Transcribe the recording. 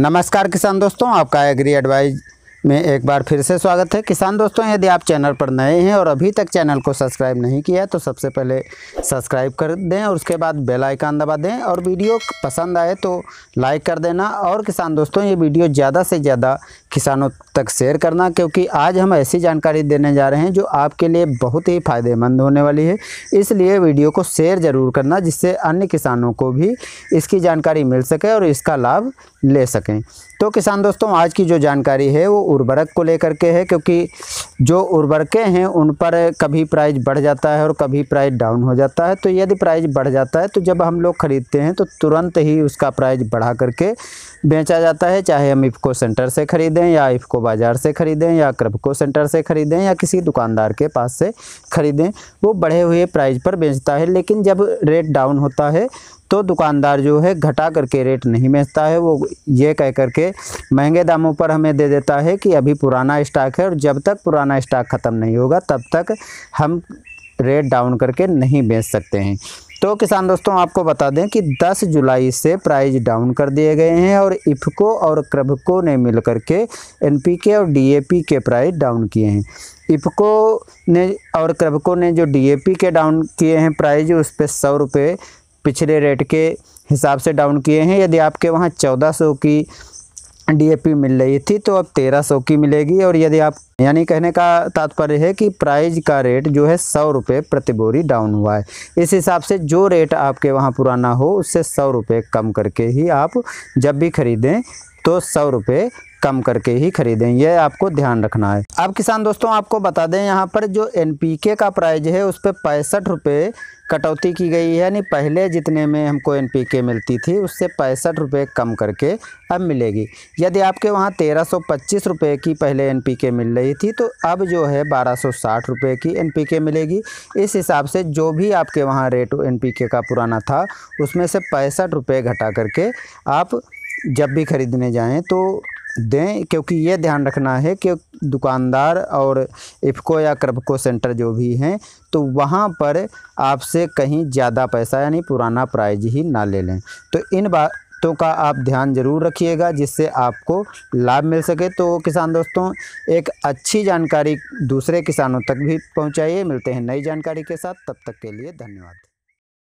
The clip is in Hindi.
नमस्कार किसान दोस्तों, आपका एग्री एडवाइज में एक बार फिर से स्वागत है। किसान दोस्तों, यदि आप चैनल पर नए हैं और अभी तक चैनल को सब्सक्राइब नहीं किया है तो सबसे पहले सब्सक्राइब कर दें और उसके बाद बेल आइकन दबा दें और वीडियो पसंद आए तो लाइक कर देना। और किसान दोस्तों, ये वीडियो ज़्यादा से ज़्यादा किसानों तक शेयर करना, क्योंकि आज हम ऐसी जानकारी देने जा रहे हैं जो आपके लिए बहुत ही फ़ायदेमंद होने वाली है। इसलिए वीडियो को शेयर ज़रूर करना, जिससे अन्य किसानों को भी इसकी जानकारी मिल सके और इसका लाभ ले सकें। तो किसान दोस्तों, आज की जो जानकारी है वो उर्वरक को लेकर के है, क्योंकि जो उर्वरकें हैं उन पर कभी प्राइस बढ़ जाता है और कभी प्राइस डाउन हो जाता है। तो यदि प्राइस बढ़ जाता है तो जब हम लोग ख़रीदते हैं तो तुरंत ही उसका प्राइस बढ़ा करके बेचा जाता है, चाहे हम इफ़को सेंटर से ख़रीदें या इफ़को बाज़ार से ख़रीदें या क्रभको सेंटर से ख़रीदें या किसी दुकानदार के पास से ख़रीदें, वो बढ़े हुए प्राइस पर बेचता है। लेकिन जब रेट डाउन होता है तो दुकानदार जो है घटा करके रेट नहीं बेचता है, वो ये कह करके महंगे दामों पर हमें दे देता है कि अभी पुराना स्टॉक है और जब तक पुराना स्टॉक ख़त्म नहीं होगा तब तक हम रेट डाउन करके नहीं बेच सकते हैं। तो किसान दोस्तों, आपको बता दें कि 10 जुलाई से प्राइस डाउन कर दिए गए हैं और इफ़को और क्रभको ने मिल करके एनपीके और डीएपी के प्राइस डाउन किए हैं। इफ़को ने और क्रभको ने जो डीएपी के डाउन किए हैं प्राइस, उस पर 100 रुपये पिछले रेट के हिसाब से डाउन किए हैं। यदि आपके वहाँ 1400 की डीएपी मिल रही थी तो अब 1300 की मिलेगी। और यदि आप, यानी कहने का तात्पर्य है कि प्राइस का रेट जो है 100 रुपये प्रति बोरी डाउन हुआ है। इस हिसाब से जो रेट आपके वहाँ पुराना हो उससे 100 रुपये कम करके ही आप जब भी ख़रीदें तो 100 रुपये कम करके ही ख़रीदें, यह आपको ध्यान रखना है। अब किसान दोस्तों, आपको बता दें यहाँ पर जो एनपीके का प्राइस है उस पर 65 रुपये कटौती की गई है, यानी पहले जितने में हमको एनपीके मिलती थी उससे 65 रुपये कम करके अब मिलेगी। यदि आपके वहाँ 1325 रुपये की पहले एनपीके मिल रही थी तो अब जो है 1260 रुपये की एनपीके मिलेगी। इस हिसाब से जो भी आपके वहाँ रेट एनपीके का पुराना था उसमें से 65 रुपये घटा करके आप जब भी ख़रीदने जाएँ तो दें, क्योंकि ये ध्यान रखना है कि दुकानदार और इफ़को या क्रभको सेंटर जो भी हैं तो वहाँ पर आपसे कहीं ज़्यादा पैसा यानी पुराना प्राइस ही ना ले लें। तो इन बातों का आप ध्यान ज़रूर रखिएगा, जिससे आपको लाभ मिल सके। तो किसान दोस्तों, एक अच्छी जानकारी दूसरे किसानों तक भी पहुँचाइए। मिलते हैं नई जानकारी के साथ, तब तक के लिए धन्यवाद।